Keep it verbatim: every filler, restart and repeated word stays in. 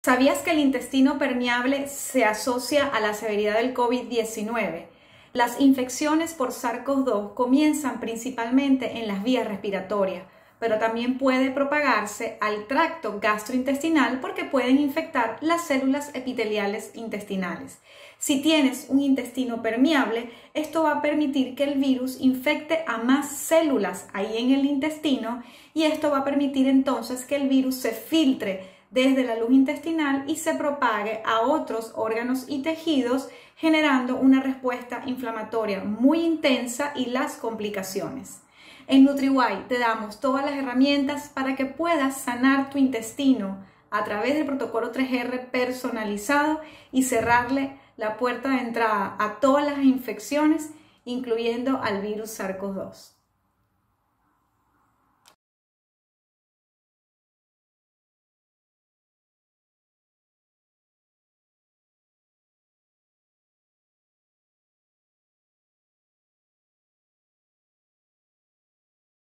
¿Sabías que el intestino permeable se asocia a la severidad del COVID diecinueve? Las infecciones por SARS CoV dos comienzan principalmente en las vías respiratorias, pero también puede propagarse al tracto gastrointestinal porque pueden infectar las células epiteliales intestinales. Si tienes un intestino permeable, esto va a permitir que el virus infecte a más células ahí en el intestino y esto va a permitir entonces que el virus se filtre desde la luz intestinal y se propague a otros órganos y tejidos, generando una respuesta inflamatoria muy intensa y las complicaciones. En NutriWise te damos todas las herramientas para que puedas sanar tu intestino a través del protocolo tres erre personalizado y cerrarle la puerta de entrada a todas las infecciones, incluyendo al virus SARS CoV dos.